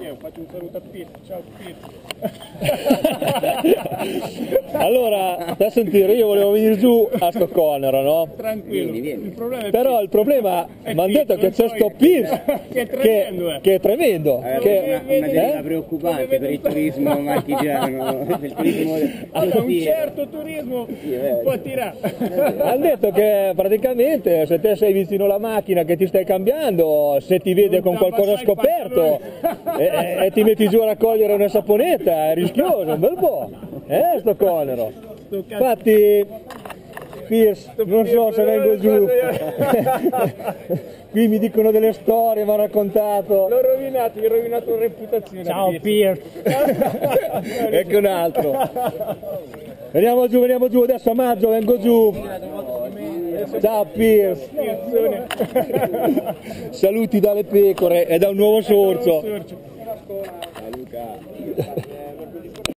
io faccio un saluto a Pier. Ciao Pier. Allora, da sentire, io volevo venire giù a sto Conero, no? Tranquillo. Vieni. Il problema è Però il problema, È mi hanno detto che Pierce, c'è non sto so Pierce che è tremendo, che è tremendo. Una Che, deriva preoccupante per il turismo marchigiano, il turismo allora, un costiero. certo turismo un po' tirato. hanno detto che praticamente se te sei vicino alla macchina che ti stai cambiando, se ti vede con qualcosa scoperto e ti metti giù a raccogliere una saponetta, è rischioso, un bel po'. Sto Conero. Infatti, Pierce, non so se vengo giù. Qui mi dicono delle storie, mi hanno raccontato. L'ho rovinato, gli ho rovinato la reputazione. Ciao Pier. Ecco un altro. Veniamo giù, adesso a maggio vengo giù. Ciao Pierce. Saluti dalle pecore e da un nuovo sorcio. Luca.